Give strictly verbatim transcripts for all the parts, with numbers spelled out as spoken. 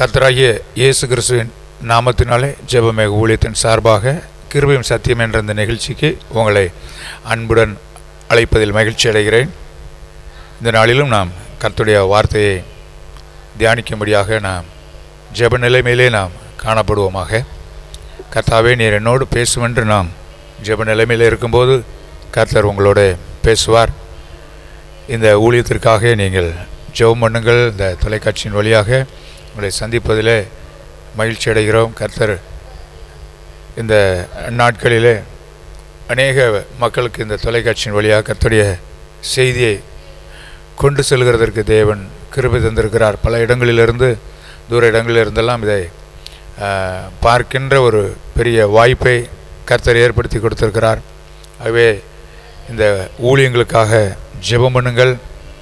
கர்த்தராகிய இயேசு கிறிஸ்துவின் நாமத்தினாலே ஜெபமேக ஊழியத்தின் சார்பாக கிருபையும் சத்தியம் என்ற இந்த நிகழ்ச்சிக்கு உங்களை அன்புடன் அழைப்பதில் மகிழ்ச்சி அடைகிறேன். இந்த நாளிலும் நாம் கர்த்தருடைய வார்த்தையை தியானிக்கும்படியாக நாம் ஜெப நிலைமையிலே நாம் காணப்படுவோமாக. கர்த்தாவே, நீர் என்னோடு பேசுமென்று நாம் ஜெப நிலைமையில் இருக்கும்போது கர்த்தர் உங்களோட பேசுவார். இந்த ஊழியத்திற்காக நீங்கள் ஜெபம் பண்ணுங்கள். இந்த தொலைக்காட்சியின் வழியாக உங்களை சந்திப்பதிலே மகிழ்ச்சி அடைகிறோம். கர்த்தர் இந்த நாட்களிலே அநேக மக்களுக்கு இந்த தொலைக்காட்சியின் வழியாக கர்த்தருடைய செய்தியை கொண்டு செல்கிறதற்கு தேவன் கிருபை தந்திருக்கிறார். பல இடங்களிலிருந்து தூர இடங்களிலிருந்தெல்லாம் இதை பார்க்கின்ற ஒரு பெரிய வாய்ப்பை கர்த்தர் ஏற்படுத்தி கொடுத்திருக்கிறார். ஆகவே இந்த ஊழியங்களுக்காக ஜெபம் பண்ணுங்கள்.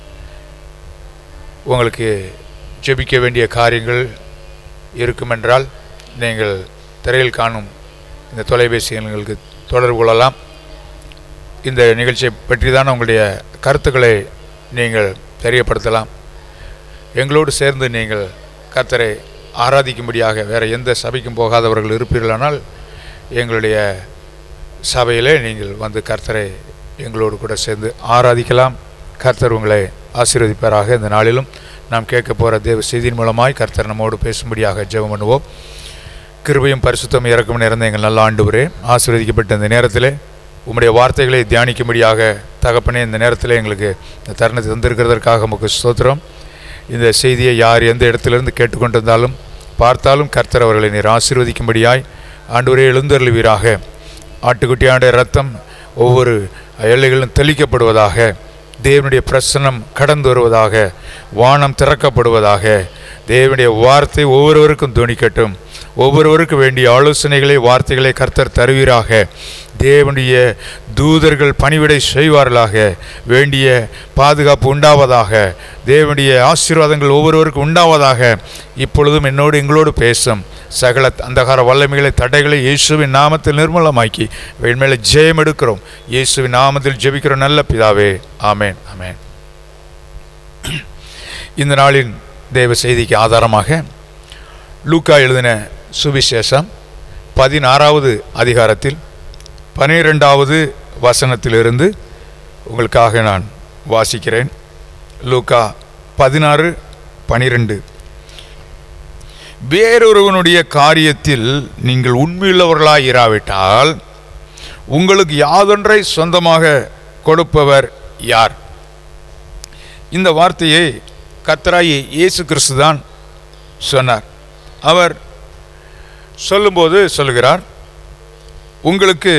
உங்களுக்கு ஜெபிக்க வேண்டிய காரியங்கள் இருக்குமென்றால் நீங்கள் திரையில் காணும் இந்த தொலைபேசி எண்களுக்கு தொடர்பு கொள்ளலாம். இந்த நிகழ்ச்சியை பற்றி தான் உங்களுடைய கருத்துக்களை நீங்கள் தெரியப்படுத்தலாம். எங்களோடு சேர்ந்து நீங்கள் கர்த்தரை ஆராதிக்கும்படியாக வேறு எந்த சபைக்கும் போகாதவர்கள் இருப்பீர்களானால் எங்களுடைய சபையிலே நீங்கள் வந்து கர்த்தரை எங்களோடு கூட சேர்ந்து ஆராதிக்கலாம். கர்த்தர் உங்களை ஆசீர்வதிப்பாராக. இந்த நாளிலும் நாம் கேட்க போகிற தேவ செய்தியின் மூலமாய் கர்த்தர் நம்மோடு பேசும்படியாக ஜெபம் பண்ணுவோம். கிருபையும் பரிசுத்தம் இறக்கும் நிறைந்த எங்கள் நல்ல ஆண்டவரே, ஆசீர்வதிக்கப்பட்ட இந்த நேரத்தில் உம்முடைய வார்த்தைகளை தியானிக்கும்படியாக தகப்பனே இந்த நேரத்தில் எங்களுக்கு இந்த தருணத்தை தந்திருக்கிறதற்காக உமக்கு ஸ்தோத்திரம். இந்த செய்தியை யார் எந்த இடத்திலிருந்து கேட்டுக்கொண்டிருந்தாலும் பார்த்தாலும் கர்த்தர் அவர்களை நீர் ஆசீர்வதிக்கும்படியாய் ஆண்டவரே எழுந்தருளுவீராக. ஆட்டுக்குட்டியானுடைய ரத்தம் ஒவ்வொரு எல்லைகளிலும் தெளிக்கப்படுவதாக, தேவனுடைய பிரசன்னம் கடந்து வருவதாக, வானம் திறக்கப்படுவதாக, தேவனுடைய வார்த்தை ஒவ்வொருவருக்கும் துணிக்கட்டும். ஒவ்வொருவருக்கு வேண்டிய ஆலோசனைகளை வார்த்தைகளை கர்த்தர் தருவீராக. தேவனுடைய தூதர்கள் பணிவிடை செய்வார்களாக. வேண்டிய பாதுகாப்பு உண்டாவதாக. தேவனுடைய ஆசீர்வாதங்கள் ஒவ்வொருவருக்கும் உண்டாவதாக. இப்பொழுதும் என்னோடு எங்களோடு பேசும் சகல அந்தகார வல்லமைகளை தடைகளை இயேசுவின் நாமத்தில் நிர்மூலமாக்கி என் மேலே ஜெயம் எடுக்கிறோம். இயேசுவின் நாமத்தில் ஜெபிக்கிறோம் நல்ல பிதாவே, ஆமேன் ஆமேன். இந்த நாளின் தேவ செய்திக்கு ஆதாரமாக லூக்கா எழுதின சுவிசேஷம் பதினாறாவது அதிகாரத்தில் பனிரெண்டாவது வசனத்திலிருந்து உங்களுக்காக நான் வாசிக்கிறேன். லூக்கா பதினாறு பனிரெண்டு. வேறொருவனுடைய காரியத்தில் நீங்கள் உண்மையுள்ளவர்களாய் இராவிட்டால் உங்களுக்கு யாதொன்றை சொந்தமாக கொடுப்பவர் யார்? இந்த வார்த்தையை கர்த்தராகிய இயேசு கிறிஸ்து தான் சொன்னார். அவர் சொல்லும்போது சொல்லுகிறார், உங்களுக்கு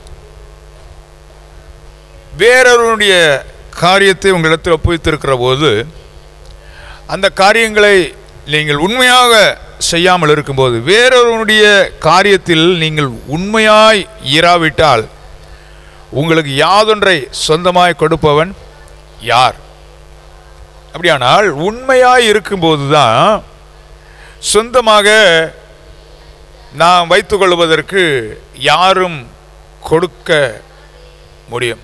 வேறொருவனுடைய காரியத்தை உங்களிடத்தில் ஒப்புவித்திருக்கிற போது அந்த காரியங்களை நீங்கள் உண்மையாக செய்யாமல் இருக்கும்போது, வேறொருவனுடைய காரியத்தில் நீங்கள் உண்மையாய் இராவிட்டால் உங்களுக்கு யாதொன்றை சொந்தமாய் கொடுப்பவன் யார்? அப்படியானால் உண்மையாய் இருக்கும்போது தான் சொந்தமாக நாம் வைத்துக்கொள்வதற்கு யாரும் கொடுக்க முடியும்.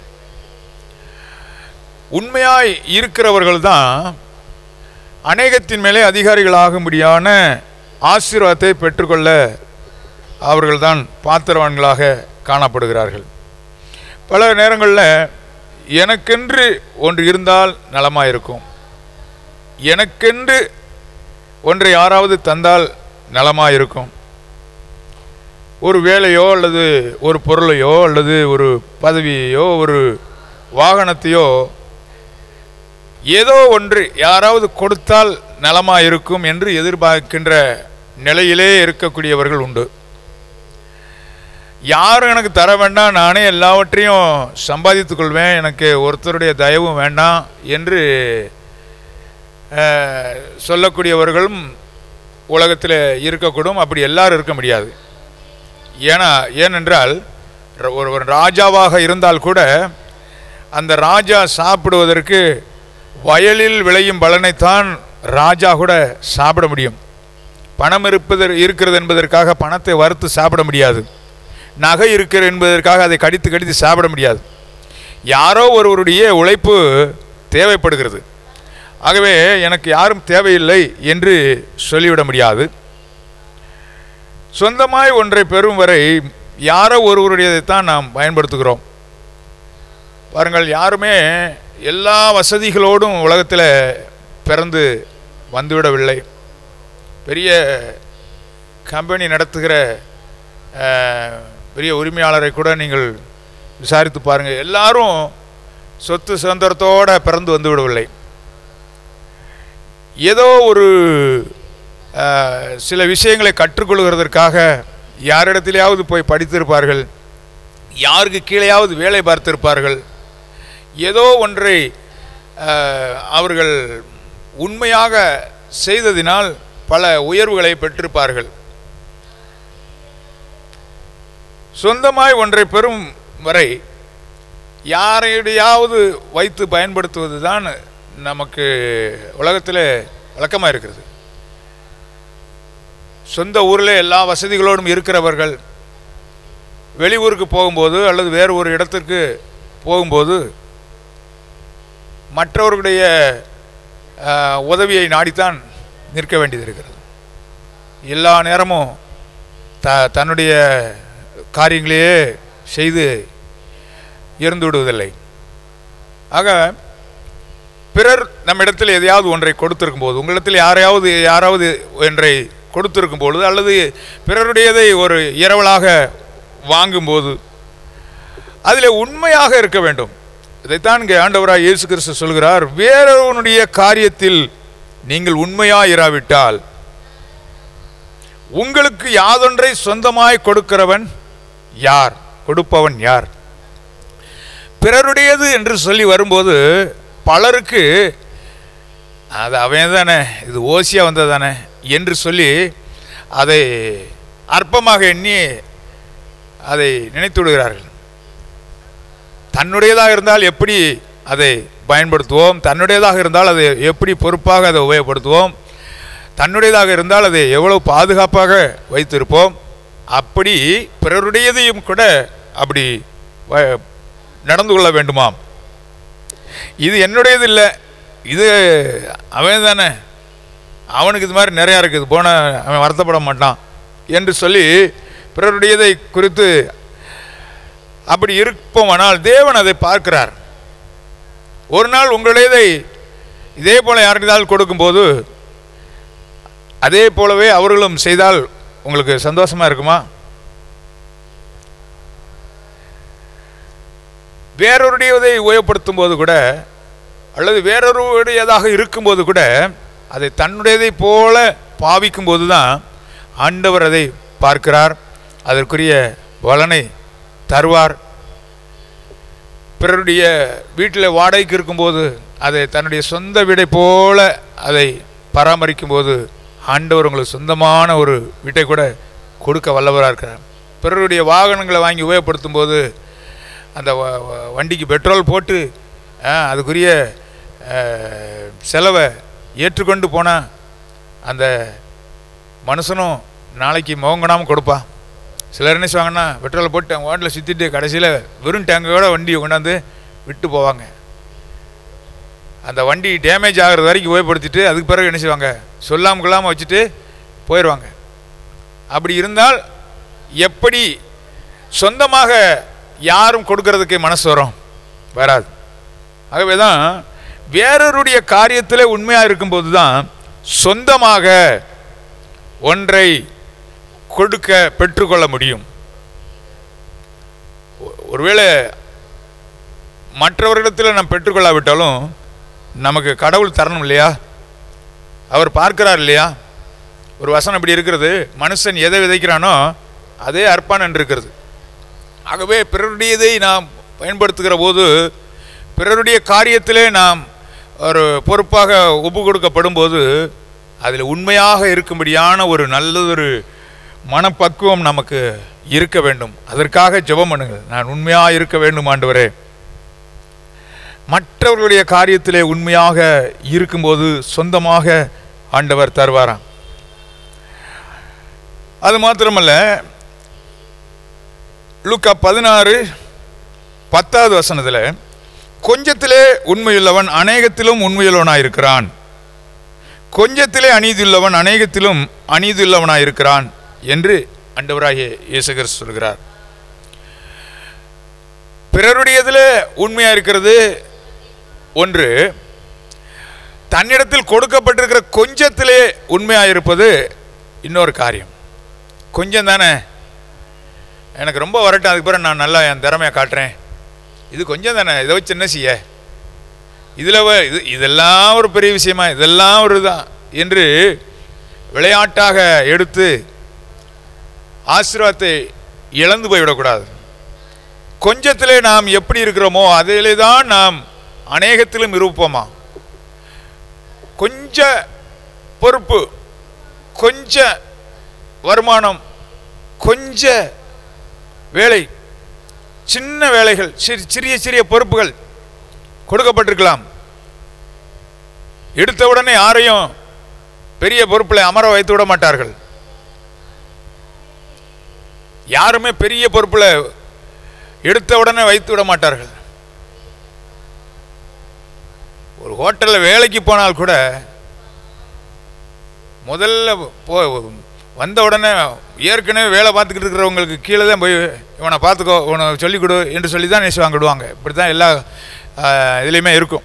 உண்மையாய் இருக்கிறவர்கள் தான் அநேகத்தின் மேலே அதிகாரிகளாகும்படியான ஆசீர்வாதத்தை பெற்றுக்கொள்ள அவர்கள்தான் பாத்திரவான்களாக காணப்படுகிறார்கள். பல நேரங்களில் எனக்கென்று ஒன்று இருந்தால் நலமாயிருக்கும், எனக்கென்று ஒன்றை யாராவது தந்தால் நலமாயிருக்கும், ஒரு வேலையோ அல்லது ஒரு பொருளையோ அல்லது ஒரு பதவியையோ ஒரு வாகனத்தையோ ஏதோ ஒன்று யாராவது கொடுத்தால் நலமாயிருக்கும் என்று எதிர்பார்க்கின்ற நிலையிலே இருக்கக்கூடியவர்கள் உண்டு. யாரும் எனக்கு தர வேண்டாம், நானே எல்லாவற்றையும் சம்பாதித்து கொள்வேன், எனக்கு ஒருத்தருடைய தயவும் வேண்டாம் என்று சொல்லக்கூடியவர்களும் உலகத்தில் இருக்கக்கூடும். அப்படி எல்லாரும் இருக்க முடியாது. ஏன்னா ஏனென்றால் ஒரு ராஜாவாக இருந்தால் கூட அந்த ராஜா சாப்பிடுவதற்கு வயலில் விளையும் பலனைத்தான் ராஜா கூட சாப்பிட முடியும். பணம் இருப்பது இருக்கிறது என்பதற்காக பணத்தை வறுத்து சாப்பிட முடியாது. நகை இருக்கிறது என்பதற்காக அதை கடித்து கடித்து சாப்பிட முடியாது. யாரோ ஒருவருடைய உழைப்பு தேவைப்படுகிறது. ஆகவே எனக்கு யாரும் தேவையில்லை என்று சொல்லிவிட முடியாது. சொந்தமாய் ஒன்றை பெறும் வரை யாரோ ஒருவருடையதைத்தான் நாம் பயன்படுத்துகிறோம். பாருங்கள், யாருமே எல்லா வசதிகளோடும் உலகத்தில் பிறந்து வந்துவிடவில்லை. பெரிய கம்பெனி நடத்துகிற பெரிய உரிமையாளரை கூட நீங்கள் விசாரித்து பாருங்கள், எல்லாரும் சொத்து சுதந்திரத்தோடு பிறந்து வந்து விடவில்லை. ஏதோ ஒரு சில விஷயங்களை கற்றுக்கொள்கிறதற்காக யாரிடத்திலேயாவது போய் படித்திருப்பார்கள், யாருக்கு கீழேயாவது வேலை பார்த்திருப்பார்கள். ஏதோ ஒன்றை அவர்கள் உண்மையாக செய்ததினால் பல உயர்வுகளை பெற்றிருப்பார்கள். சொந்தமாய் ஒன்றை பெறும் வரை யாரையாவது வைத்து பயன்படுத்துவது தான் நமக்கு உலகத்தில் வழக்கமாக இருக்கிறது. சொந்த ஊரில் எல்லா வசதிகளோடும் இருக்கிறவர்கள் வெளியூருக்கு போகும்போது அல்லது வேறு ஒரு இடத்திற்கு போகும்போது மற்றவர்களுடைய உதவியை நாடித்தான் நிற்க வேண்டியது இருக்கிறது. எல்லா நேரமும் த தன்னுடைய காரியங்களையே செய்து இருந்து விடுவதில்லை. ஆக பிறர் நம்மிடத்தில் எதையாவது ஒன்றை கொடுத்திருக்கும் போது, உங்களிடத்தில் யாரையாவது யாராவது ஒன்றை கொடுத்திருக்கும் பொழுது அல்லது பிறருடையதை ஒரு இரவலாக வாங்கும்போது அதில் உண்மையாக இருக்க வேண்டும். இதைத்தான் இங்கே ஆண்டவராய் இயேசு கிறிஸ்து சொல்கிறார், வேறொருவனுடைய காரியத்தில் நீங்கள் உண்மையாயிராவிட்டால் உங்களுக்கு யாதொன்றை சொந்தமாய் கொடுக்கிறவன் யார், கொடுப்பவன் யார்? பிறருடையது என்று சொல்லி வரும்போது பலருக்கு அது அவன் தானே, இது ஓசியாக வந்தது தானே என்று சொல்லி அதை அற்பமாக எண்ணி அதை நினைத்து விடுகிறார்கள். தன்னுடையதாக இருந்தால் எப்படி அதை பயன்படுத்துவோம், தன்னுடையதாக இருந்தால் அதை எப்படி பொறுப்பாக அதை உபயோகப்படுத்துவோம், தன்னுடையதாக இருந்தால் அதை எவ்வளவு பாதுகாப்பாக வைத்திருப்போம். அப்படி பிறருடையதையும் கூட அப்படி நடந்து கொள்ள வேண்டுமாம். இது என்னுடையது இல்லை, இது அவன் தானே, அவனுக்கு இது மாதிரி நிறையா இருக்குது, போன அவன் வருத்தப்பட மாட்டான் என்று சொல்லி பிறருடையதை குறித்து அப்படி இருப்போமானால் தேவன் அதை பார்க்கிறார். ஒரு நாள் உங்களுடையதை இதே போல யாருக்காவது கொடுக்கும்போது அதே போலவே அவர்களும் செய்தால் உங்களுக்கு சந்தோஷமா இருக்குமா? வேறொருடையதை உபயோகப்படுத்தும் போது கூட அல்லது வேறொருடையதாக இருக்கும்போது கூட அதை தன்னுடையதை போல பாவிக்கும் போது தான் ஆண்டவர் அதை பார்க்கிறார், அதற்குரிய பலனை தருவார். பிறருடைய வீட்டில் வாடகைக்கு இருக்கும்போது அதை தன்னுடைய சொந்த வீடை போல அதை பராமரிக்கும் போது ஆண்டவர் உங்களுக்கு சொந்தமான ஒரு வீட்டை கூட கொடுக்க வல்லவராக இருக்கிறார். பிறருடைய வாகனங்களை வாங்கி உபயோகப்படுத்தும் போது அந்த வண்டிக்கு பெட்ரோல் போட்டு அதுக்குரிய செலவை ஏற்றுக்கொண்டு போனால் அந்த மனுஷனும் நாளைக்கு முகங்கடாமல் கொடுப்பான். சிலர் என்ன செய்வாங்கன்னா பெட்ரோலை போட்டு அவங்க வாட்டில் சுற்றிட்டு கடைசியில் வெறும் டேங்கோட வண்டியை கொண்டாந்து விட்டு போவாங்க. அந்த வண்டி டேமேஜ் ஆகிறது வரைக்கும் உபயோகப்படுத்திட்டு அதுக்கு பிறகு என்ன செய்வாங்க, சொல்லாமல் கொள்ளாமல் வச்சுட்டு போயிடுவாங்க. அப்படி இருந்தால் எப்படி சொந்தமாக யாரும் கொடுக்கறதுக்கு மனசு வரும்? வராது. ஆகவே தான் வேறொருடைய காரியத்தில் உண்மையாக இருக்கும்போது தான் சொந்தமாக ஒன்றை கொடுக்க பெற்றுக்கொள்ள முடியும். ஒருவேளை மற்றவர்களிடத்தில் நாம் பெற்றுக்கொள்ளாவிட்டாலும் நமக்கு கடவுள் தரணும் இல்லையா? அவர் பார்க்கிறார் இல்லையா? ஒரு வசனம் இப்படி இருக்கிறது, மனுஷன் எதை விதைக்கிறானோ அதே அர்ப்பான் என்று இருக்கிறது. ஆகவே பிறருடையதை நாம் பயன்படுத்துகிற போது பிறருடைய காரியத்திலே நாம் ஒரு பொறுப்பாக ஒப்பு கொடுக்கப்படும் போது அதில் உண்மையாக இருக்கும்படியான ஒரு நல்லதொரு மனப்பக்குவம் நமக்கு இருக்க வேண்டும். அதற்காக ஜெபம் பண்ணுங்கள், நான் உண்மையாக இருக்க வேண்டும் ஆண்டவரே. மற்றவர்களுடைய காரியத்திலே உண்மையாக இருக்கும்போது சொந்தமாக ஆண்டவர் தருவாராம். அது மாத்திரமல்ல, லூக்கா பதினாறு பத்தாவது வசனத்தில் கொஞ்சத்திலே உண்மையுள்ளவன் அநேகத்திலும் உண்மையுள்ளவனாயிருக்கிறான், கொஞ்சத்திலே அநீதியுள்ளவன் அநேகத்திலும் அநீதியுள்ளவனாயிருக்கிறான் என்று ஆண்டவராகிய இயேசு கிறிஸ்து சொல்கிறார். பிறருடையதிலே உண்மையா இருக்கிறது ஒன்று, தன்னிடத்தில் கொடுக்கப்பட்டிருக்கிற கொஞ்சத்திலே உண்மையாயிருப்பது இன்னொரு காரியம். கொஞ்சம் தானே, எனக்கு ரொம்ப வரட்டும், அதுக்கு பிறகு நான் நல்லா என் திறமையை காட்டுறேன், இது கொஞ்சம் தானே, இதை வச்சு என்ன செய்ய, இதில் இது இதெல்லாம் ஒரு பெரிய விஷயமா, இதெல்லாம் ஒரு தான் என்று விளையாட்டாக எடுத்து ஆசீர்வாதத்தை இழந்து போய்விடக்கூடாது. கொஞ்சத்திலே நாம் எப்படி இருக்கிறோமோ அதிலே தான் நாம் அநேகத்திலும் இருப்போமா. கொஞ்ச பொறுப்பு, கொஞ்ச வருமானம், கொஞ்ச வேலை, சின்ன வேலைகள், சிறிய சிறிய பொறுப்புகள் கொடுக்கப்பட்டிருக்கலாம். எடுத்தவுடனே யாரையும் பெரிய பொறுப்பில் அமர வைத்து விட மாட்டார்கள். யாருமே பெரிய பொறுப்பில் எடுத்த உடனே வைத்து விட மாட்டார்கள். ஒரு ஹோட்டலில் வேலைக்கு போனால் கூட முதல்ல போ வந்த உடனே ஏற்கனவே வேலை பார்த்துக்கிட்டு இருக்கிறவங்களுக்கு கீழே தான் போய் இவனை பார்த்துக்கோ, இவனை சொல்லிக் கொடு என்று சொல்லி தான் நேசி வாங்கிடுவாங்க. இப்படி தான் எல்லா இதுலேயுமே இருக்கும்.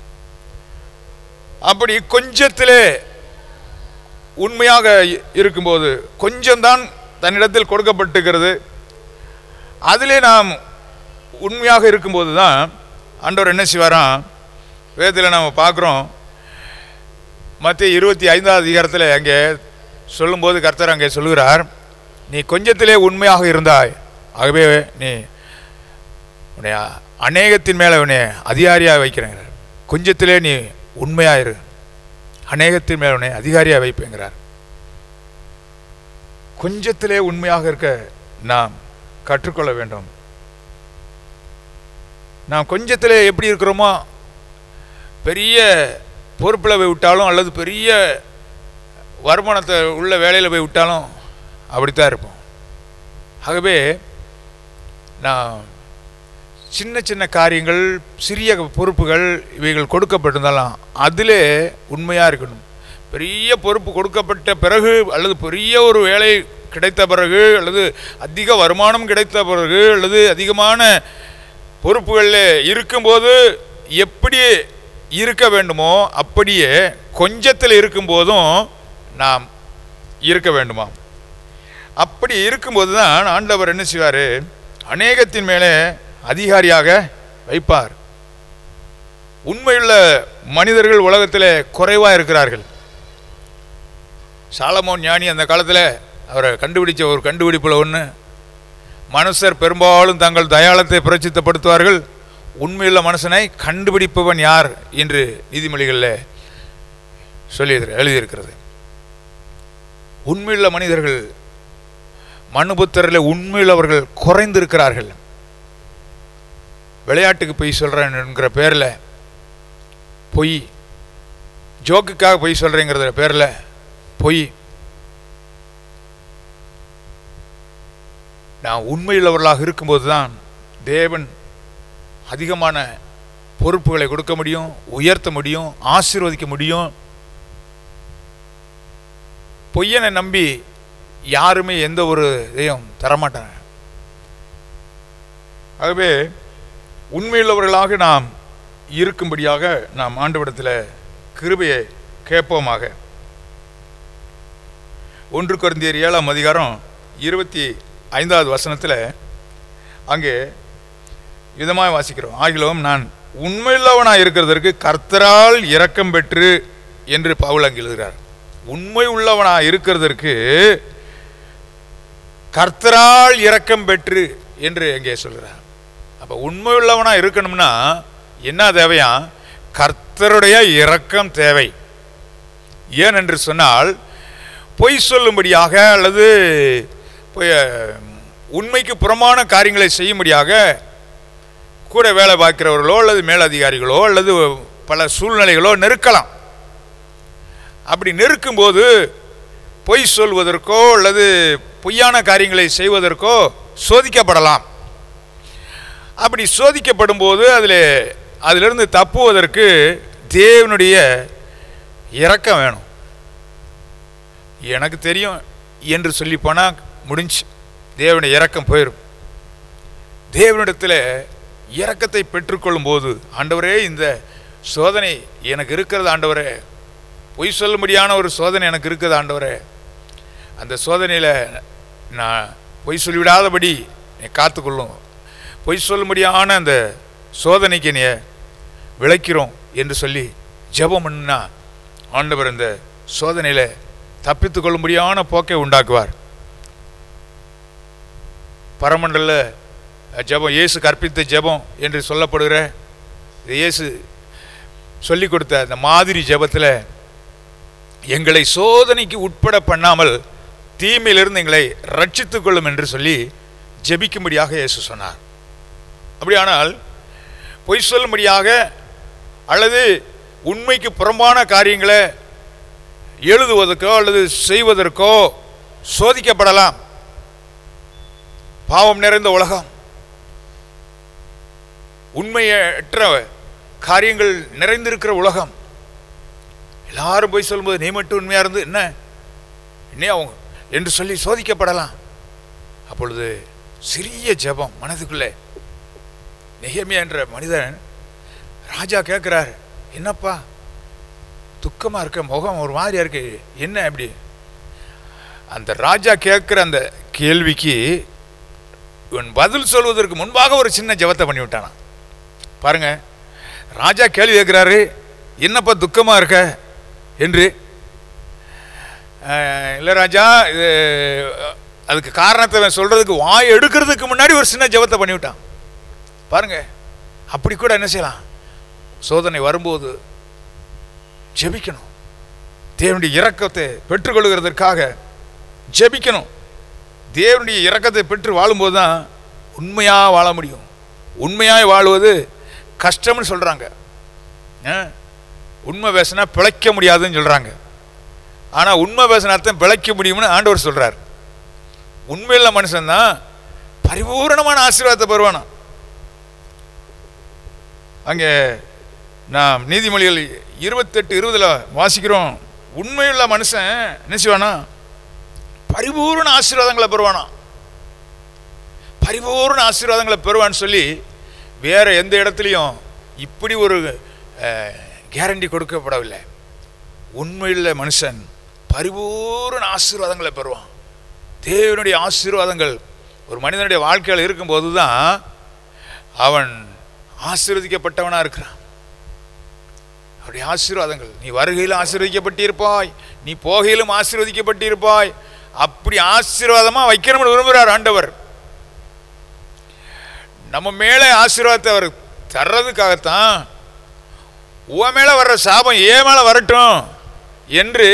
அப்படி கொஞ்சத்திலே உண்மையாக இருக்கும்போது, கொஞ்சம்தான் தன்னிடத்தில் கொடுக்கப்பட்டிருக்கிறது, அதிலே நாம் உண்மையாக இருக்கும்போது தான் ஆண்டவர் என்ன செய்வாராம், வேதத்தில் நாம் பார்க்குறோம். மத்திய இருபத்தி ஐந்தாவது அதிகாரத்தில் அங்கே சொல்லும்போது கர்த்தர் அங்கே சொல்லுகிறார், நீ கொஞ்சத்திலே உண்மையாக இருந்தாய், ஆகவே நீ உன்னை அநேகத்தின் மேலே உன்னை அதிகாரியாக வைக்கிறேங்கிறார். கொஞ்சத்திலே நீ உண்மையாயிரு, அநேகத்தின் மேலே உன்னை அதிகாரியாக வைப்பேங்கிறார். கொஞ்சத்திலே உண்மையாக இருக்க நாம் கற்றுக்கொள்ள வேண்டும். நாம் கொஞ்சத்திலே எப்படி இருக்கிறோமோ, பெரிய பொறுப்பில் போய் விட்டாலும் அல்லது பெரிய வருமானத்தை உள்ள வேலையில் போய் விட்டாலும் அப்படித்தான் இருப்போம். ஆகவே நான் சின்ன சின்ன காரியங்கள், சிறிய பொறுப்புகள் இவைகள் கொடுக்கப்பட்டிருந்தாலும் அதிலே உண்மையாக இருக்கணும். பெரிய பொறுப்பு கொடுக்கப்பட்ட பிறகு அல்லது பெரிய ஒரு வேலை கிடைத்த பிறகு அல்லது அதிக வருமானம் கிடைத்த பிறகு அல்லது அதிகமான பொறுப்புகளில் இருக்கும்போது எப்படி இருக்க வேண்டுமோ அப்படியே கொஞ்சத்தில் இருக்கும்போதும் நாம் இருக்க வேண்டுமா. அப்படி இருக்கும்போது தான் ஆண்டவர் என்ன செய்வார், அநேகத்தின் மேலே அதிகாரியாக வைப்பார். உண்மையுள்ள மனிதர்கள் உலகத்தில் குறைவாக இருக்கிறார்கள். சாலமோன் ஞானி அந்த காலத்தில் அவரை கண்டுபிடிச்ச ஒரு கண்டுபிடிப்பில் ஒன்று, மனுஷர் பெரும்பாலும் தங்கள் தயாளத்தை பிரசித்தப்படுத்துவார்கள், உண்மையுள்ள மனுஷனை கண்டுபிடிப்பவன் யார் என்று நீதிமொழிகளில் சொல்லி எழுதியிருக்கிறது. உண்மையுள்ள மனிதர்கள், மனுபுத்தரில் உண்மையுள்ளவர்கள் குறைந்திருக்கிறார்கள். விளையாட்டுக்கு பொய் சொல்கிறேன் என்கிற பேரில் பொய், ஜோக்குக்காக பொய் சொல்கிறேங்கிற பேரில் பொய். நான் உண்மையுள்ளவர்களாக இருக்கும்போது தான் தேவன் அதிகமான பொறுப்புகளை கொடுக்க முடியும், உயர்த்த முடியும், ஆசீர்வதிக்க முடியும். பொய்யனை நம்பி யாருமே எந்த ஒரு இதையும் தரமாட்டாங்க. ஆகவே உண்மையுள்ளவர்களாக நாம் இருக்கும்படியாக நாம் ஆண்டவரிடத்தில் கிருபையை கேட்போமாக. ஒன்று கொரிந்தியர் ஏழாம் அதிகாரம் இருபத்தி ஐந்தாவது வசனத்தில் அங்கே விதமாக வாசிக்கிறோம். ஆகிலும் நான் உண்மையுள்ளவனாக இருக்கிறதற்கு கர்த்தரால் இரக்கம் பெற்று என்று பவுல் அங்கே எழுதுகிறார். உண்மை உள்ளவனாக இருக்கிறதற்கு கர்த்தரால் இரக்கம் பெற்று என்று அங்கே சொல்கிறார். அப்போ உண்மை உள்ளவனாக இருக்கணும்னா என்ன தேவையா, கர்த்தருடைய இரக்கம் தேவை. ஏன் என்று சொன்னால், பொய் சொல்லும்படியாக அல்லது உண்மைக்கு புறமான காரியங்களை செய்யும்படியாக கூட வேலை பார்க்கிறவர்களோ அல்லது மேலதிகாரிகளோ அல்லது பல சூழ்நிலைகளோ நெருக்கலாம். அப்படி நெருக்கும்போது பொய் சொல்வதற்கோ அல்லது பொய்யான காரியங்களை செய்வதற்கோ சோதிக்கப்படலாம். அப்படி சோதிக்கப்படும் போது அதில் அதிலிருந்து தப்புவதற்கு தேவனுடைய இரக்கம் வேணும். எனக்கு தெரியும் என்று சொல்லி போனால் முடிஞ்சு, தேவனுடைய இரக்கம் போயிடும். தேவனிடத்தில் இரக்கத்தை பெற்றுக்கொள்ளும் போது, ஆண்டவரே இந்த சோதனை எனக்கு இருக்கிறது ஆண்டவரே, பொய் சொல்லும்படியான ஒரு சோதனை எனக்கு இருக்குது ஆண்டவரே, அந்த சோதனையில் நான் பொய் சொல்லிவிடாதபடி நீ காத்துக்கொள்ளும், பொய் சொல்லும்படியான அந்த சோதனைக்கு நீ விளைக்கிறோம் என்று சொல்லி ஜெபம் பண்ணா ஆண்டவர் அந்த சோதனையில் தப்பித்து கொள்ளும்படியான போக்கை உண்டாக்குவார். பரமண்டல ஜெபம், இயேசு கற்பித்த ஜெபம் என்று சொல்லப்படுகிற இயேசு சொல்லிக் கொடுத்த அந்த மாதிரி ஜெபத்தில், எங்களை சோதனைக்கு உட்பட பண்ணாமல் தீமையிலிருந்து எங்களை ரட்சித்துக் கொள்ளும் என்று சொல்லி ஜெபிக்கும்படியாக இயேசு சொன்னார். அப்படியானால் பொய் சொல்லும்படியாக அல்லது உண்மைக்கு புறம்பான காரியங்களை எழுதுவதற்கோ அல்லது செய்வதற்கோ சோதிக்கப்படலாம். பாவம் நிறைந்த உலகம், உண்மையற்ற காரியங்கள் நிறைந்திருக்கிற உலகம். எல்லாரும் போய் சொல்லும்போது நீ மட்டும் உண்மையா இருந்து என்ன என்ன அவங்க என்று சொல்லி சோதிக்கப்படலாம். அப்பொழுது சிறிய ஜெபம் மனதுக்குள்ளே, நெகேமியா என்ற மனிதன் ராஜா கேட்கிறார், என்னப்பா துக்கமா இருக்க, முகம் ஒரு மாதிரியா இருக்கு, என்ன அப்படி? அந்த ராஜா கேட்கிற அந்த கேள்விக்கு இவன் பதில் சொல்வதற்கு முன்பாக ஒரு சின்ன ஜெபத்தை பண்ணி விட்டானா பாருங்க. ராஜா கேள்வி கேட்கிறாரு, என்னப்பா துக்கமா இருக்க என்று. இல்லை ராஜா, இது அதுக்கு காரணத்தை சொல்றதுக்கு வாய் எடுக்கிறதுக்கு முன்னாடி ஒரு சின்ன ஜெபத்தை பண்ணிவிட்டான் பாருங்க. அப்படி கூட என்ன செய்யலாம், சோதனை வரும்போது ஜெபிக்கணும். தேவனுடைய இரக்கத்தை பெற்றுக்கொள்கிறதற்காக ஜெபிக்கணும். தேவனுடைய இரக்கத்தை பெற்று வாழும்போது தான் உண்மையாக வாழ முடியும். உண்மையாய் வாழ்வது கஷ்டம்னு சொல்கிறாங்க. உண்மை பேசினா பிழைக்க முடியாதுன்னு சொல்கிறாங்க. ஆனால் உண்மை பேசின அர்த்தம் பிழைக்க முடியும்னு ஆண்டவர் சொல்கிறார். உண்மையுள்ள மனுஷன்தான் பரிபூரணமான ஆசீர்வாதத்தை பெறுவானா. அங்கே நாம் நீதிமொழிகள் இருபத்தெட்டு இருபதுல வாசிக்கிறோம், உண்மையுள்ள மனுஷன் என்ன செய்வானா, பரிபூர்ண ஆசீர்வாதங்களை பெறுவானா. பரிபூர்ண ஆசீர்வாதங்களை பெறுவான்னு சொல்லி வேற எந்த இடத்துலையும் இப்படி ஒரு கேரண்டி கொடுக்கப்படவில்லை. உண்மையுள்ள மனுஷன் பரிபூர்ண ஆசீர்வாதங்களை பெறுவான். தேவனுடைய ஆசீர்வாதங்கள் ஒரு மனிதனுடைய வாழ்க்கையில் இருக்கும்போது தான் அவன் ஆசீர்வதிக்கப்பட்டவனா இருக்கிறான். அவருடைய ஆசீர்வாதங்கள், நீ வருகையிலும் ஆசீர்வதிக்கப்பட்டிருப்பாய், நீ போகையிலும் ஆசீர்வதிக்கப்பட்டிருப்பாய். அப்படி ஆசீர்வாதமா வைக்கணும்னு விரும்புகிறார் ஆண்டவர். நம்ம மேலே ஆசீர்வாதத்தை அவர் தர்றதுக்காகத்தான் உன் மேல வர்ற சாபம் ஏன் மேல வரட்டும் என்று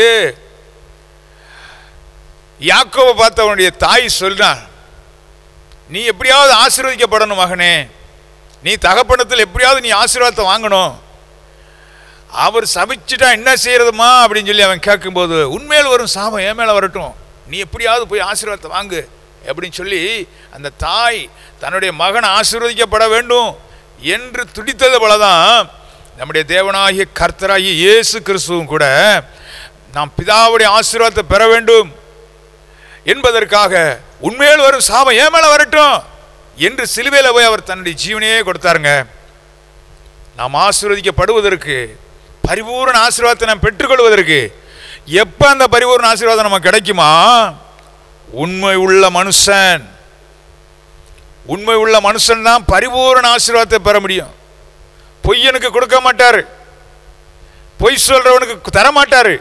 யாக்கோபை பார்த்து அவனுடைய தாய் சொன்னார், நீ எப்படியாவது ஆசீர்வதிக்கப்படணும் மகனே, நீ தகப்பனத்தில் எப்படியாவது நீ ஆசீர்வாதத்தை வாங்கணும். அவர் சபிச்சுட்டா என்ன செய்யறதுமா அப்படின்னு சொல்லி அவன் கேட்கும்போது, உண்மையில் வரும் சாபம் ஏன் மேலே வரட்டும், நீ எப்படியாவது போய் ஆசீர்வாதத்தை வாங்கு அப்படின்னு சொல்லி அந்த தாய் தன்னுடைய மகன் ஆசீர்வதிக்கப்பட வேண்டும் என்று துடித்தது போலதான் நம்முடைய தேவனாகிய கர்த்தராகிய இயேசு கிறிஸ்துவும் கூட நாம் பிதாவுடைய ஆசீர்வாதத்தை பெற வேண்டும் என்பதற்காக உண்மையில் வரும் சாபம் ஏன் மேலே வரட்டும் என்று சிலுவையில் போய் அவர் தன்னுடைய ஜீவனையே கொடுத்தாருங்க. நாம் ஆசீர்வதிக்கப்படுவதற்கு, பரிபூர்ண ஆசீர்வாதத்தை நாம் பெற்றுக்கொள்வதற்கு எப்ப அந்த பரிபூர்ண ஆசீர்வாதம் நமக்கு கிடைக்குமா, உண்மை உள்ள மனுஷன் உண்மை உள்ள மனுஷன் தான் பரிபூர்ண ஆசீர்வாதத்தை பெற முடியும். பொய்யனுக்கு கொடுக்க மாட்டாரு, பொய் சொல்றவனுக்கு தர மாட்டாரு.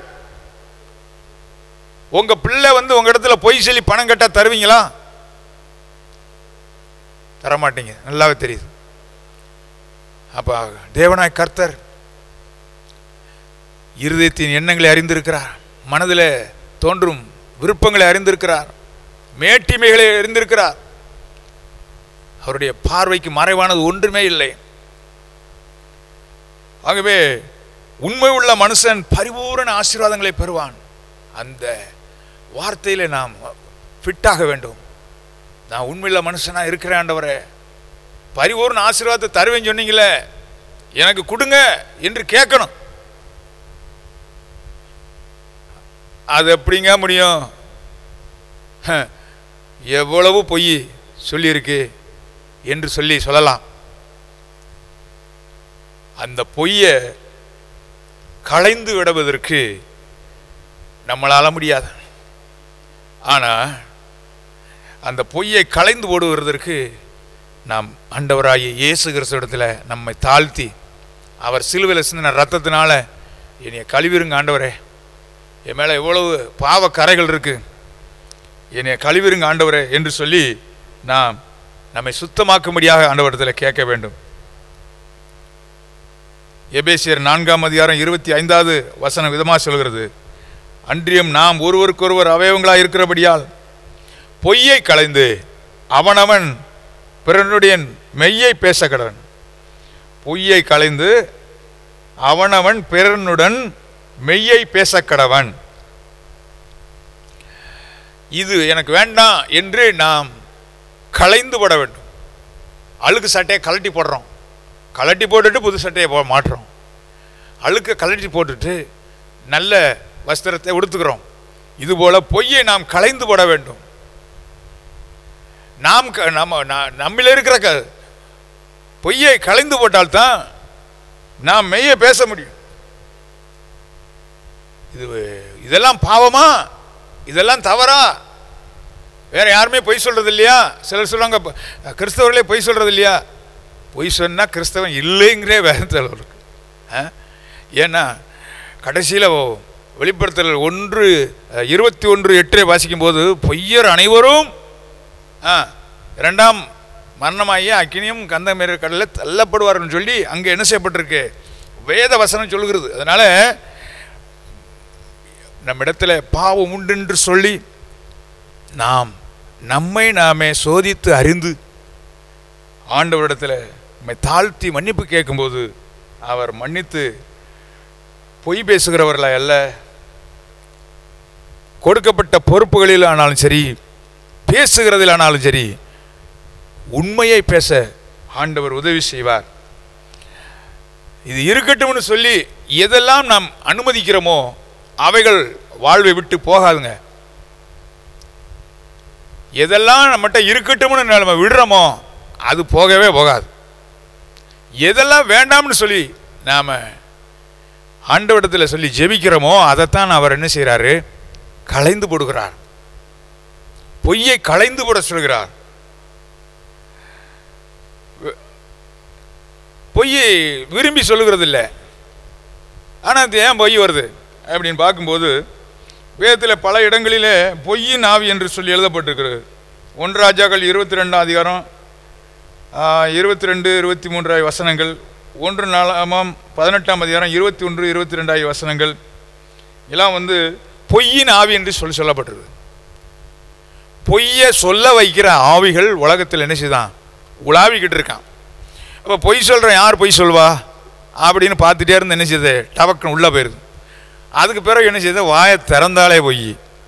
உங்க பிள்ளை வந்து உங்க இடத்துல பொய் சொல்லி பணம் கேட்டா தருவீங்களா? தரமாட்டீங்க, நல்லாவே தெரியுது. அப்ப தேவனாய் கர்த்தர் இருதயத்தின் எண்ணங்களை அறிந்திருக்கிறார், மனதில் தோன்றும் விருப்பங்களை அறிந்திருக்கிறார், மேட்டிமைகளை அறிந்திருக்கிறார். அவருடைய பார்வைக்கு மறைவானது ஒன்றுமே இல்லை. ஆகவே உண்மை உள்ள மனுஷன் பரிபூரண ஆசீர்வாதங்களை பெறுவான். அந்த வார்த்தையில நாம் ஃபிட்டாக வேண்டும். நான் உண்மையுள்ள மனுஷனா இருக்கிறேன் ஆண்டவரே, பரிபூர்ண ஆசீர்வாதத்தை தருவேன்னு சொன்னீங்களே, எனக்கு கொடுங்க என்று கேட்கணும். அது எப்படிங்க முடியும்? எவ்வளவு பொய் சொல்லியிருக்கு என்று சொல்லி சொல்லலாம். அந்த பொய்யை களைந்து விடுவதற்கு நம்மளால முடியாது. ஆனால் அந்த பொய்யை களைந்து போடுவதற்கு நாம் ஆண்டவராகிய இயேசு கிறிஸ்துவிடத்தில் நம்மை தாழ்த்தி, அவர் சிலுவையில் சிந்தின ரத்தத்தினால என்னைய கழுவிருங்க ஆண்டவரே, என் மேலே எவ்வளவு பாவ கரைகள் இருக்கு, என்னைய கழுவிருங்க ஆண்டவரே என்று சொல்லி நாம் நம்மை சுத்தமாக்கும்படியாக ஆண்டவரிடத்தில் கேட்க வேண்டும். எபேசியர் நான்காம் அதிகாரம் இருபத்தி ஐந்தாவது வசனம் விதமாக சொல்கிறது, அன்றியும் நாம் ஒருவருக்கொருவர் அவயவங்களாக இருக்கிறபடியால் பொய்யை களைந்து அவனவன் பிறனுடைய மெய்யை பேச கடவன். பொய்யை களைந்து அவனவன் பிறனுடன் மெய்யை பேச கடவன். இது எனக்கு வேண்டாம் என்று நாம் களைந்து போட வேண்டும். அழுக்கு சட்டையை கலட்டி போடுறோம், கலட்டி போட்டுட்டு புது சட்டையை போ மாட்டுறோம். அழுக்க கலட்டி போட்டுட்டு நல்ல வஸ்திரத்தை உடுத்துக்கிறோம். இதுபோல பொய்யை நாம் களைந்து போட வேண்டும். நாம் நம்ம நம்மில் இருக்கிற க பொய்யை களைந்து போட்டால்தான் நாம் மெய்யை பேச முடியும். இது இதெல்லாம் பாவமா, இதெல்லாம் தவறா? வேற யாருமே பொய் சொல்றது இல்லையா? சிலர் சொல்லுவாங்க கிறிஸ்தவர்களே பொய் சொல்றது இல்லையா? பொய் சொன்னா கிறிஸ்தவன் இல்லைங்கிறே வேதத்தில் இருக்கு. ஏன்னா கடைசியில் வெளிப்படுத்தல் ஒன்று இருபத்தி ஒன்று எட்டை வாசிக்கும் போது பொய்யர் அனைவரும் இரண்டாம் மரணமாகிய அக்கினியும் கந்தமேற கடலில் தள்ளப்படுவார்கள் சொல்லி அங்கே என்ன செய்யப்பட்டிருக்கு? வேத வசனம் சொல்லுகிறது. அதனால நம்மிடத்தில் பாவம் உண்டு என்று சொல்லி நாம் நம்மை நாமே சோதித்து அறிந்து ஆண்டவரிடத்தில் நம்மை தாழ்த்தி மன்னிப்பு கேட்கும்போது அவர் மன்னித்து பொய் பேசுகிறவர்களா அல்ல, கொடுக்கப்பட்ட பொறுப்புகளில் ஆனாலும் சரி, பேசுகிறதில் ஆனாலும் சரி, உண்மையை பேச ஆண்டவர் உதவி செய்வார். இது இருக்கட்டும்னு சொல்லி எதெல்லாம் நாம் அனுமதிக்கிறோமோ அவைகள் வாழ்வை விட்டு போகாதுங்க. எதெல்லாம் நம்மகிட்ட இருக்கட்டும்னு நம்ம விடுறோமோ அது போகவே போகாது. எதெல்லாம் வேண்டாம்னு சொல்லி நாம் ஆண்டவரிடத்தில் சொல்லி ஜெபிக்கிறோமோ அதைத்தான் அவர் என்ன செய்கிறாரு? களைந்து போடுகிறார். பொய்யை களைந்து போட சொல்கிறார். பொய்யை விரும்பி சொல்லுகிறது இல்லை. ஆனால் அது ஏன் பொய் வருது அப்படின்னு பார்க்கும்போது வேதத்தில் பல இடங்களிலே பொய்யின் ஆவி என்று சொல்லி எழுதப்பட்டிருக்கிறது. ஒன்று ராஜாக்கள் இருபத்தி ரெண்டாம் அதிகாரம் இருபத்தி ரெண்டு இருபத்தி மூன்றாயிரம் வசனங்கள், ஒன்று நாலாம் பதினெட்டாம் அதிகாரம் இருபத்தி ஒன்று இருபத்தி ரெண்டாயிரம் வசனங்கள் எல்லாம் வந்து பொய்யின் ஆவி என்று சொல்லி சொல்லப்பட்டிருக்கு. பொய்யை சொல்ல வைக்கிற ஆவிகள் உலகத்தில் என்ன செய்தான்? உலாவிக்கிட்டு இருக்கான். அப்போ பொய் சொல்கிறேன், யார் பொய் சொல்வா அப்படின்னு பார்த்துட்டே இருந்து என்ன செய்யுது? டவக்குன்னு உள்ளே போயிடுது. அதுக்கு பிறகு என்ன செய்யுது? வாயை திறந்தாலே பொய்,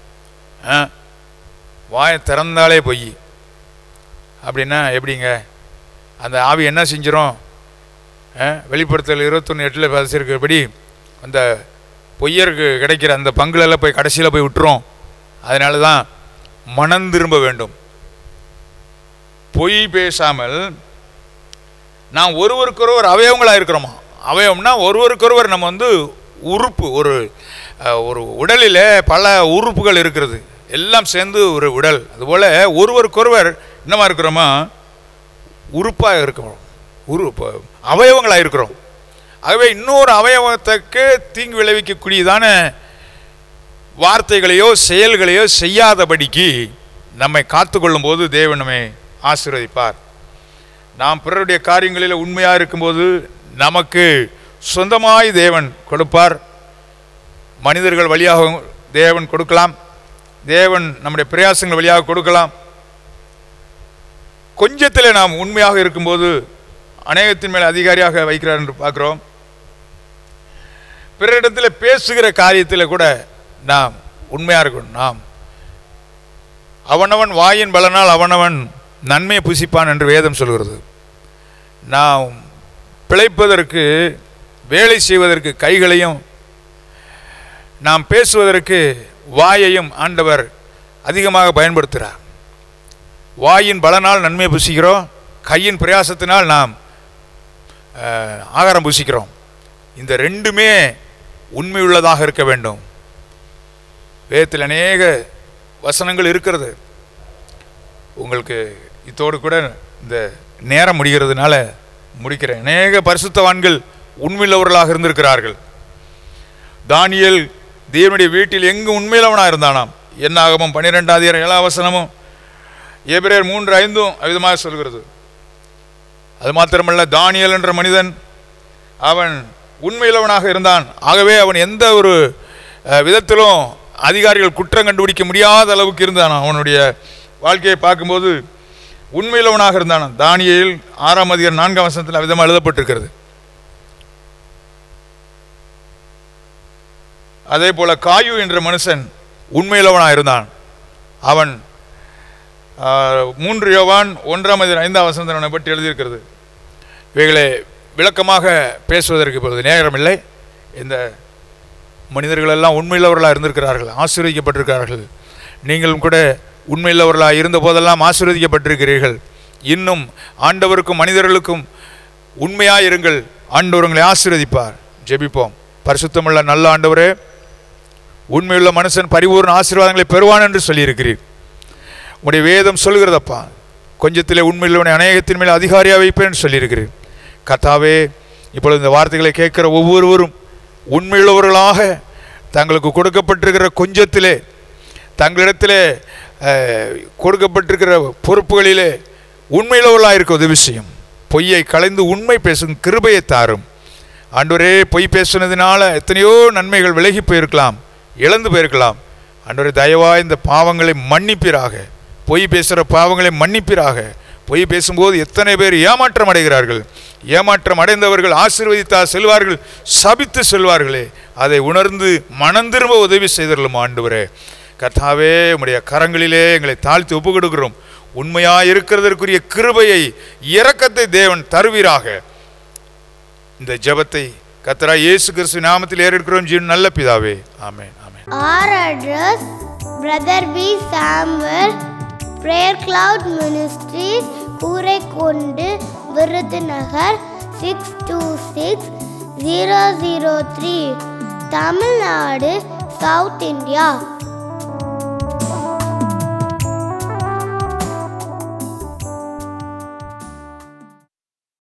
வாயை திறந்தாலே பொய் அப்படின்னா எப்படிங்க? அந்த ஆவி என்ன செஞ்சிடும்? வெளிப்படுத்தல் இருபத்தொன்று எட்டில் பேசியிருக்கிறபடி அந்த பொய்யருக்கு கிடைக்கிற அந்த பங்குலெல்லாம் போய் கடைசியில் போய் விட்டுரும். அதனால தான் மனம் திரும்ப வேண்டும். பொய் பேசாமல் நான் ஒருவருக்கொருவர் அவயவங்களாக இருக்கிறோமா? அவயவம்னா ஒருவருக்கொருவர் நம்ம வந்து உறுப்பு, ஒரு ஒரு உடலில் பல உறுப்புகள் இருக்கிறது, எல்லாம் சேர்ந்து ஒரு உடல். அதுபோல் ஒருவருக்கொருவர் என்னமா இருக்கிறோமா? உறுப்பாக இருக்கிறோம், உரு அவயவங்களாக இருக்கிறோம். ஆகவே இன்னொரு அவயவத்துக்கு தீங்கு விளைவிக்கக்கூடியதான வார்த்தைகளையோ செயல்களையோ செய்யாதபடிக்கு நம்மை காத்து கொள்ளும் போது தேவன் நம்மை ஆசீர்வதிப்பார். நாம் பிறருடைய காரியங்களில் உண்மையாக இருக்கும்போது நமக்கு சொந்தமாய் தேவன் கொடுப்பார். மனிதர்கள் வழியாக தேவன் கொடுக்கலாம், தேவன் நம்முடைய பிரயாசங்கள் வழியாக கொடுக்கலாம். கொஞ்சத்தில் நாம் உண்மையாக இருக்கும்போது அநேகத்தின் மேல் அதிகாரியாக வைக்கிறார் என்று பார்க்கிறோம். பிறரிடத்தில் பேசுகிற காரியத்தில் கூட நாம் உண்மையாக இருக்கணும். நாம் அவனவன் வாயின் பலனால் அவனவன் நன்மையை புசிப்பான் என்று வேதம் சொல்கிறது. நாம் பிழைப்பதற்கு, வேலை செய்வதற்கு கைகளையும், நாம் பேசுவதற்கு வாயையும் ஆண்டவர் அதிகமாக பயன்படுத்துகிறார். வாயின் பலனால் நன்மை புசிக்கிறோம், கையின் பிரயாசத்தினால் நாம் ஆகாரம் புசிக்கிறோம். இந்த ரெண்டுமே உண்மையுள்ளதாக இருக்க வேண்டும். வேதத்தில் அநேக வசனங்கள் இருக்கிறது. உங்களுக்கு இதோடு கூட இந்த நேரம் முடிகிறதுனால முடிக்கிறேன். அநேக பரிசுத்தவான்கள் உண்மையுள்ளவர்களாக இருந்திருக்கிறார்கள். தானியேல் தேவனுடைய வீட்டில் எங்கு உண்மையிலவனாக இருந்தானாம். என்னாகமும் பன்னிரெண்டாம் அதிகாரம் ஏழாம் வசனமும் எபிரேயர் மூன்று ஐந்தும் விதமாக சொல்கிறது. அது மாத்திரமல்ல, தானியேல் என்ற மனிதன் அவன் உண்மையிலவனாக இருந்தான். ஆகவே அவன் எந்த ஒரு விதத்திலும் அதிகாரிகள் குற்றம் கண்டுபிடிக்க முடியாத அளவுக்கு இருந்தான். அவனுடைய வாழ்க்கையை பார்க்கும்போது உண்மையிலவனாக இருந்தான். தானியேல் ஆறாம் அதிகாரம் நான்காம் வசனத்தில் அவ்விதமாக எழுதப்பட்டிருக்கிறது. அதே போல காயு என்ற மனுஷன் உண்மையிலவனாக இருந்தான். அவன் மூன்று யோவான் ஒன்றாம் அதிகாரம் ஐந்தாம் வசனத்தில் அவனை பற்றி எழுதியிருக்கிறது. இவைகளை விளக்கமாக பேசுவதற்கு இப்பொழுது நேரம் இல்லை. இந்த மனிதர்களெல்லாம் உண்மையுள்ளவர்களாக இருந்திருக்கிறார்கள், ஆசீர்வதிக்கப்பட்டிருக்கிறார்கள். நீங்களும் கூட உண்மையுள்ளவர்களாக இருந்த போதெல்லாம் ஆசீர்வதிக்கப்பட்டிருக்கிறீர்கள். இன்னும் ஆண்டவருக்கும் மனிதர்களுக்கும் உண்மையாக இருங்கள், ஆண்டவர் உங்களை ஆசீர்வதிப்பார். ஜெபிப்போம். பரிசுத்தமுள்ள நல்ல ஆண்டவரே, உண்மையுள்ள மனுஷன் பரிபூர்ண ஆசீர்வாதங்களை பெறுவான் என்று சொல்லியிருக்கிறீர். உடைய வேதம் சொல்கிறதப்பா, கொஞ்சத்திலே உண்மையுள்ளவனை அநேகத்தின் மேல் அதிகாரியாக வைப்பேன் சொல்லியிருக்கிறேன். கர்த்தாவே, இப்பொழுது இந்த வார்த்தைகளை கேட்கிற ஒவ்வொருவரும் உண்மையுள்ளவர்களாக தங்களுக்கு கொடுக்கப்பட்டிருக்கிற கொஞ்சத்திலே, தங்களிடத்திலே கொடுக்கப்பட்டிருக்கிற பொறுப்புகளிலே உண்மையுள்ளவர்களாக இருக்க உதவி செய்யும். பொய்யை களைந்து உண்மை பேசும் கிருபையை தாரும். ஆண்டவரே, பொய் பேசுனதுனால எத்தனையோ நன்மைகள் விலகி போயிருக்கலாம், இழந்து போயிருக்கலாம். ஆண்டவரே, தயவாய் இந்த பாவங்களை மன்னிப்பீராக. பொய் பேசுகிற பாவங்களை மன்னிப்பீராக. பொய் பேசும்போது எத்தனை பேர் ஏமாற்றம் அடைகிறார்கள். ஏமாற்றம் அடைந்தவர்கள் ஆசீர்வதித்தால் செல்வார்கள், சபித்து செல்வார்களே. அதை உணர்ந்து மனம் திரும்ப உதவி செய்தருளும் ஆண்டவரே. கர்த்தாவே, உம்முடைய கரங்களிலே எங்களை தாழ்த்தி ஒப்பு கொடுக்கிறோம். உண்மையாக இருக்கிறதற்குரிய கிருபையை, இரக்கத்தை தேவன் தருவீராக. இந்த ஜெபத்தை கர்த்தராகிய இயேசு கிறிஸ்து நாமத்தில் ஏறெடுக்கிறோம் ஜீவன் நல்ல பிதாவே. ஆமென். ஆமென். Our address, Brother B. Samuel, Prayer Cloud Ministries, Koorekondu, Virudhunagar, six two six zero zero three, Tamil Nadu, South India.